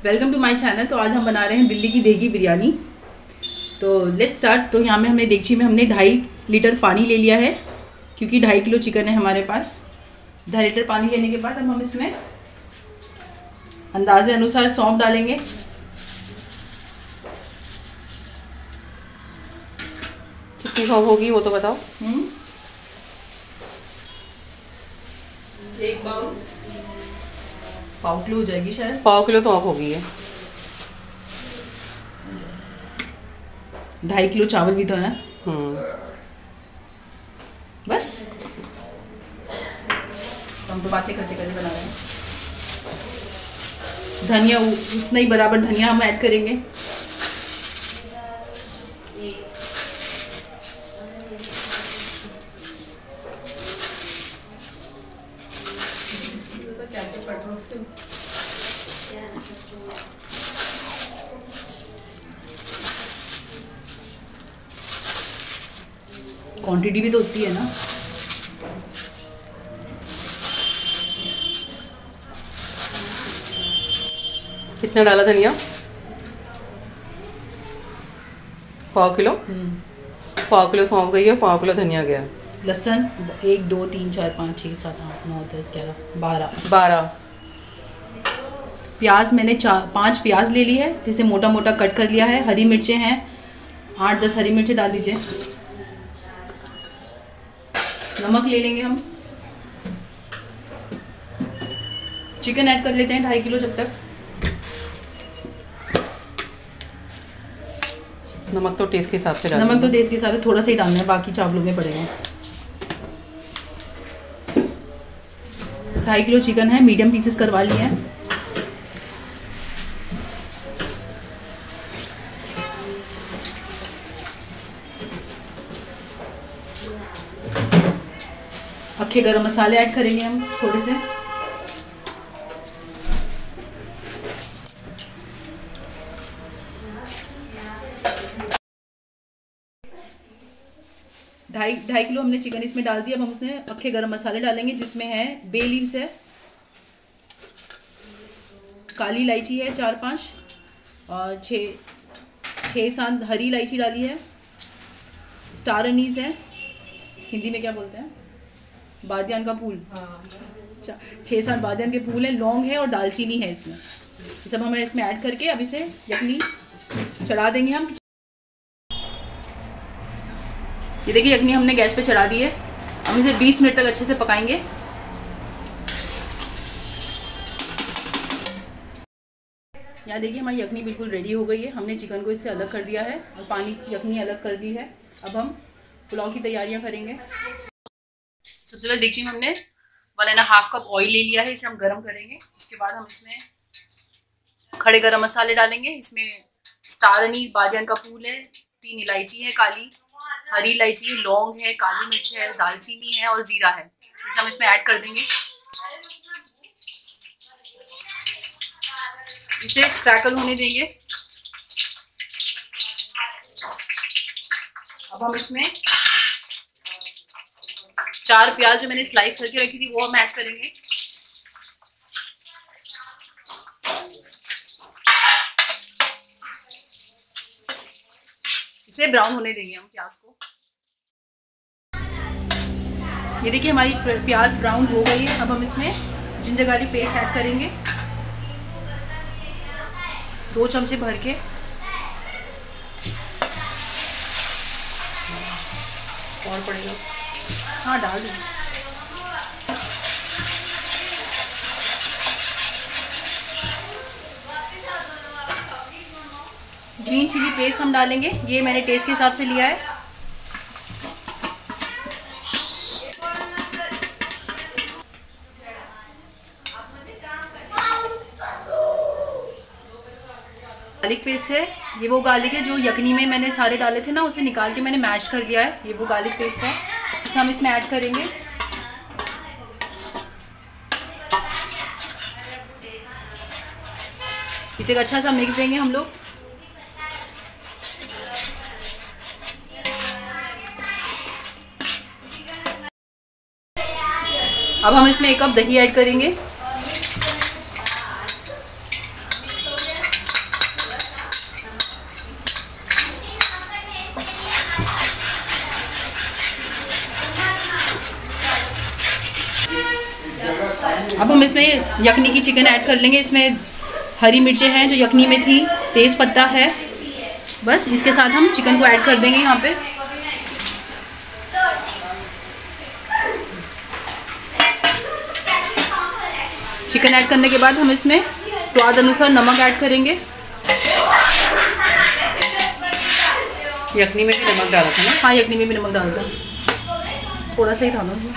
Welcome to my channel. तो आज हम बना रहे हैं दिल्ली की देगी बिरयानी। तो लेट्स स्टार्ट। तो यहाँ में हमने देगची में हमने 2.5 लीटर पानी ले लिया है, क्योंकि 2.5 किलो चिकन है हमारे पास। 2.5 लीटर पानी लेने के बाद अब हम इसमें अंदाजे अनुसार सौंफ डालेंगे। कितनी सौंफ होगी वो तो बताओ। 1 पाव किलो हो जाएगी, शायद पाव किलो सौंफ होगी ये। 2.5 किलो चावल भी तो है। बस हम तो बातें करते करते बना रहे हैं। धनिया उतना ही बराबर धनिया हम ऐड करेंगे। क्वांटिटी भी तो होती है ना। कितना डाला धनिया? पाव किलो। पाव किलो सौंफ गई है, पाव किलो धनिया गया। लहसुन 1 2 3 4 5 6 7 8 9 10 11 12। प्याज मैंने 5 प्याज ले ली है, जिसे मोटा मोटा कट कर लिया है। हरी मिर्चें हैं 8-10 हरी मिर्चें डाल दीजिए। नमक ले लेंगे हम। चिकन ऐड कर लेते हैं 2.5 किलो। जब तक नमक तो टेस्ट के हिसाब से डालना। नमक तो टेस्ट के हिसाब से थोड़ा सा ही डालना है, बाकी चावलों में पड़ेगा। 2.5 किलो चिकन है, मीडियम पीसेस करवा लिए हैं। अक्खे गरम मसाले ऐड करेंगे हम थोड़े से। ढाई किलो हमने चिकन इसमें डाल दिया। अब हम उसमें अक्खे गरम मसाले डालेंगे, जिसमें है बे लीव्स है, काली इलायची है 4-5 और 6-7 हरी इलायची डाली है। स्टार अनीस है, हिंदी में क्या बोलते हैं, बादियान का फूल। 6-7 बादियान के फूल है, लौंग है और दालचीनी है इसमें। ये सब हमें इसमें ऐड करके अब इसे यखनी चढ़ा देंगे हम। ये देखिए यखनी हमने गैस पे चढ़ा दी है। हम इसे 20 मिनट तक अच्छे से पकाएंगे। यहाँ देखिए हमारी यखनी बिल्कुल रेडी हो गई है। हमने चिकन को इससे अलग कर दिया है और पानी यखनी अलग कर दी है। अब हम पुलाव की तैयारियां करेंगे। सबसे पहले देगची में हमने 1.5 कप ऑयल ले लिया है, इसे हम गरम करेंगे। उसके बाद हम इसमें खड़े गरम मसाले डालेंगे। इसमें स्टार अनीस, बादियान का फूल है, 3 इलायची है काली, हरी इलायची है, लौंग है, काली मिर्च है, दालचीनी है और जीरा है। इसे हम इसमें ऐड कर देंगे। इसे क्रैकल होने देंगे। अब हम इसमें 4 प्याज जो मैंने स्लाइस करके रखी थी वो हम ऐड करेंगे। इसे ब्राउन होने देंगे हम प्याज को। ये देखिए हमारी प्याज ब्राउन हो गई है। अब हम इसमें जिंजर गार्लिक पेस्ट ऐड करेंगे 2 चमचे भर के। और पड़ेगा? हाँ डाल देंगे। ग्रीन चिली पेस्ट हम डालेंगे, ये मैंने टेस्ट के हिसाब से लिया है। गार्लिक पेस्ट है, ये वो गार्लिक है जो यखनी में मैंने सारे डाले थे ना, उसे निकाल के मैंने मैश कर दिया है। ये वो गार्लिक पेस्ट है, इसे हम इसमें ऐड करेंगे। इसे अच्छा सा मिक्स देंगे हम लोग। अब हम इसमें 1 कप दही ऐड करेंगे। अब हम इसमें यखनी की चिकन ऐड कर लेंगे। इसमें हरी मिर्चें हैं जो यखनी में थी, तेज़ पत्ता है, बस इसके साथ हम चिकन को ऐड कर देंगे यहाँ पे। चिकन ऐड करने के बाद हम इसमें स्वाद अनुसार नमक ऐड करेंगे। यखनी में भी नमक डाला था ना? हाँ, यखनी में भी नमक डाला था, थोड़ा सा ही था ना उसमें।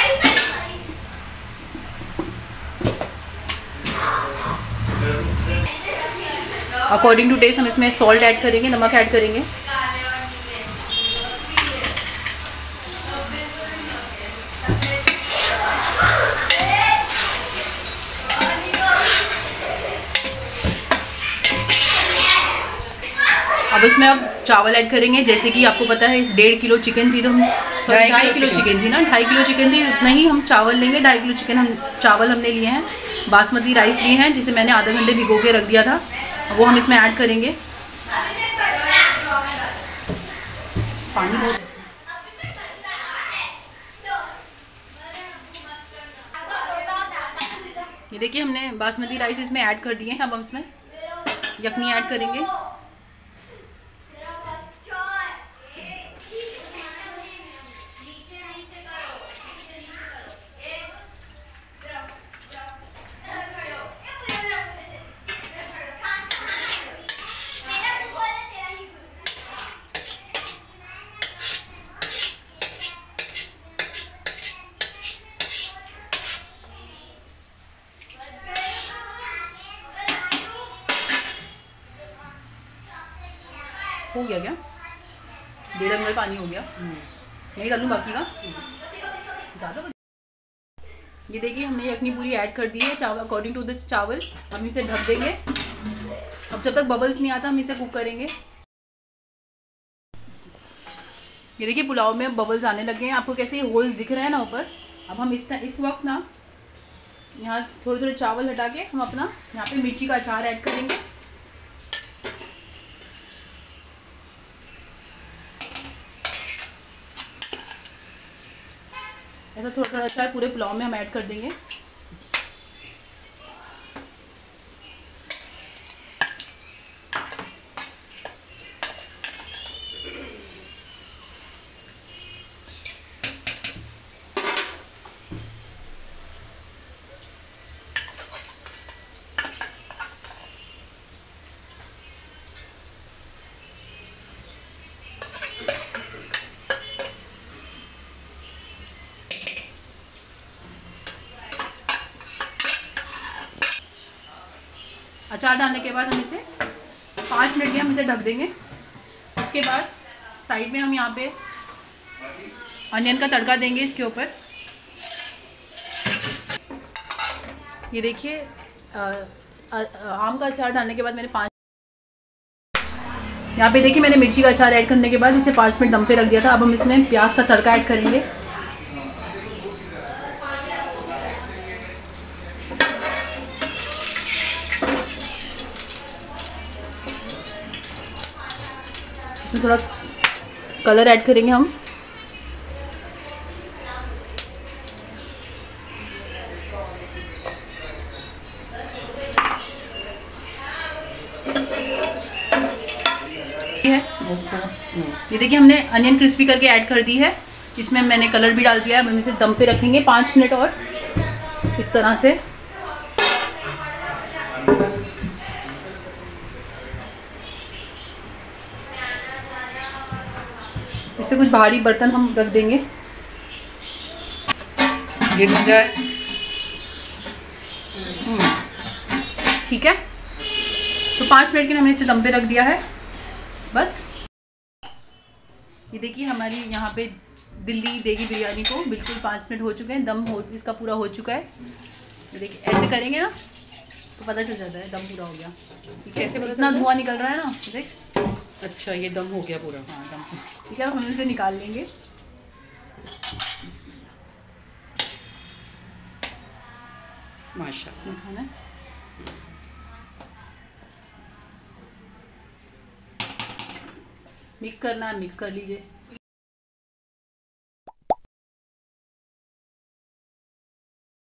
अकॉर्डिंग टू टेस्ट हम इसमें सॉल्ट ऐड करेंगे, नमक ऐड करेंगे। अब इसमें अब चावल ऐड करेंगे। जैसे कि आपको पता है 1.5 किलो चिकन थी, तो हम 2.5 किलो चिकन थी ना, 2.5 किलो चिकन थी, उतना ही हम चावल लेंगे। 2.5 किलो चिकन चावल हमने लिए हैं। बासमती राइस लिए हैं जिसे मैंने आधा घंटे भिगो के रख दिया था, वो हम इसमें ऐड करेंगे। पानी बहुत, ये देखिए हमने बासमती राइस इसमें ऐड कर दिए हैं। अब हम इसमें यखनी ऐड करेंगे। हो गया क्या? 1.5 अंगल पानी हो गया। नहीं डालूं बाकी का ज़्यादा। ये देखिए हमने यखनी पूरी ऐड कर दी है चावल, अकॉर्डिंग टू द चावल। हम इसे ढक देंगे। अब जब तक बबल्स नहीं आता हम इसे कुक करेंगे। ये देखिए पुलाव में बबल्स आने लगे हैं, आपको कैसे होल्स दिख रहे हैं ना ऊपर। अब हम इस वक्त ना यहाँ थोड़े थोड़े चावल हटा के हम अपना यहाँ पे मिर्ची का अचार ऐड करेंगे। ऐसा थोड़ा थोड़ा अचार पूरे पुलाव में हम ऐड कर देंगे। अचार डालने के बाद हम इसे 5 मिनट के हम इसे ढक देंगे। उसके बाद साइड में हम यहाँ पे अनियन का तड़का देंगे इसके ऊपर। ये देखिए आम का अचार डालने के बाद मैंने यहाँ पे देखिए मैंने मिर्ची का अचार ऐड करने के बाद इसे 5 मिनट दम पे रख दिया था। अब हम इसमें प्याज का तड़का ऐड करेंगे। इसमें थोड़ा कलर ऐड करेंगे हम। ये देखिए हमने अनियन क्रिस्पी करके ऐड कर दी है। इसमें मैंने कलर भी डाल दिया है। हम इसे दम पे रखेंगे 5 मिनट और इस तरह से। इस पे कुछ भारी बर्तन हम रख देंगे। ये बन जाए ठीक है। तो 5 मिनट के लिए हमने इसे दम पे रख दिया है बस। ये देखिए हमारी यहाँ पे दिल्ली देगी बिरयानी को बिल्कुल 5 मिनट हो चुके हैं। दम हो इसका पूरा हो चुका है। ये देखिए ऐसे करेंगे ना तो पता चल जाता है दम पूरा हो गया। कैसे इतना धुआं निकल रहा है ना, देख। अच्छा ये दम हो गया पूरा। हाँ दम। ठीक है, हम इसे निकाल लेंगे। माशाल्लाह। मिक्स करना है, मिक्स कर लीजिए।